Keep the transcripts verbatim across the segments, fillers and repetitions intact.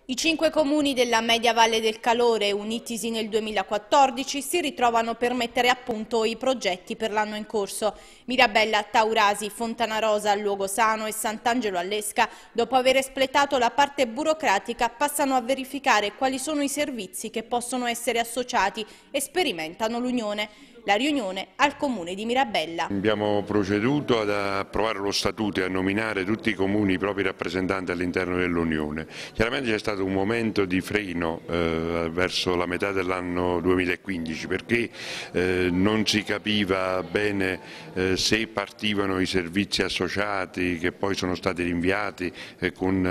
I cinque comuni della Media Valle del Calore, unitisi nel duemilaquattordici, si ritrovano per mettere a punto i progetti per l'anno in corso. Mirabella, Taurasi, Fontanarosa, Luogosano e Sant'Angelo all'Esca, dopo aver espletato la parte burocratica, passano a verificare quali sono i servizi che possono essere associati e sperimentano l'unione. La riunione al comune di Mirabella. Abbiamo proceduto ad approvare lo statuto e a nominare tutti i comuni i propri rappresentanti all'interno dell'Unione. Chiaramente c'è stato un momento di freno eh, verso la metà dell'anno duemilaquindici perché eh, non si capiva bene eh, se partivano i servizi associati che poi sono stati rinviati eh, con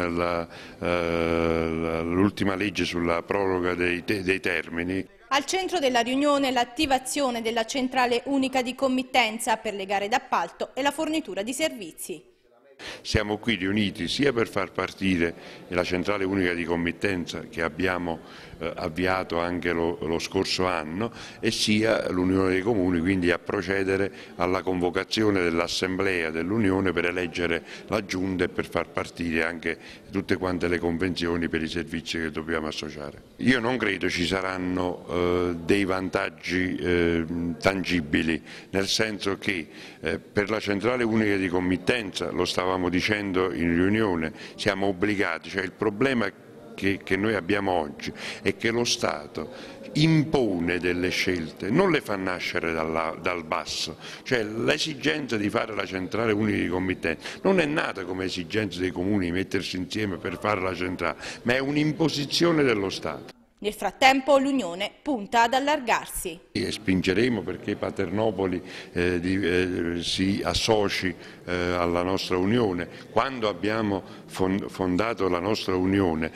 eh, l'ultima legge sulla proroga dei, te dei termini. Al centro della riunione l'attivazione della centrale unica di committenza per le gare d'appalto e la fornitura di servizi. Siamo qui riuniti sia per far partire la centrale unica di committenza che abbiamo eh, avviato anche lo, lo scorso anno e sia l'Unione dei Comuni, quindi a procedere alla convocazione dell'Assemblea dell'Unione per eleggere la Giunta e per far partire anche tutte quante le convenzioni per i servizi che dobbiamo associare. Io non credo ci saranno eh, dei vantaggi eh, tangibili, nel senso che eh, per la centrale unica di committenza, lo stavamo dicendo in riunione, siamo obbligati, cioè il problema che, che noi abbiamo oggi è che lo Stato impone delle scelte, non le fa nascere dalla, dal basso, cioè l'esigenza di fare la centrale unica di committenza non è nata come esigenza dei comuni di mettersi insieme per fare la centrale, ma è un'imposizione dello Stato. Nel frattempo l'Unione punta ad allargarsi. E spingeremo perché Paternopoli eh, di, eh, si associ eh, alla nostra Unione. Quando abbiamo fondato la nostra Unione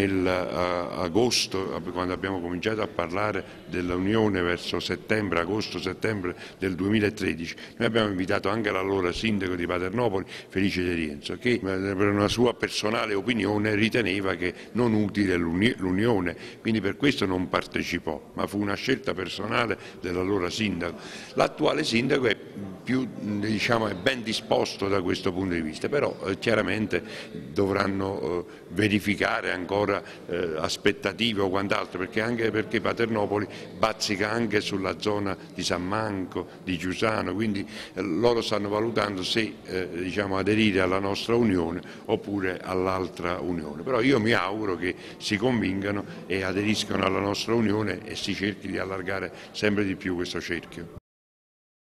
nell'agosto, uh, quando abbiamo cominciato a parlare dell'Unione verso settembre, agosto-settembre del duemilatredici, noi abbiamo invitato anche l'allora sindaco di Paternopoli, Felice De Rienzo, che per una sua personale opinione riteneva che non utile l'Unione, quindi per questo non partecipò, ma fu una scelta personale dell'allora sindaco. L'attuale sindaco è più, diciamo, è ben disposto da questo punto di vista, però eh, chiaramente dovranno eh, verificare ancora eh, aspettative o quant'altro, perché anche perché Paternopoli bazzica anche sulla zona di San Manco, di Giusano, quindi eh, loro stanno valutando se eh, diciamo, aderire alla nostra Unione oppure all'altra Unione. Però io mi auguro che si convincano e aderiscano alla nostra Unione e si cerchi di allargare sempre di più questo cerchio.